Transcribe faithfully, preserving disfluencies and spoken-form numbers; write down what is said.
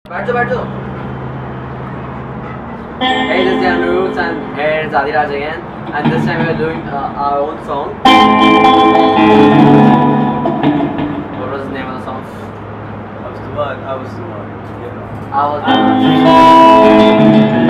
बैठ जाओ बैठ जाओ. Hey, this is Jan Roots and here is Adiraj again, and this time we are doing uh, our own song. What was the name of the song? I was the one, I was the one, you know. I was the one.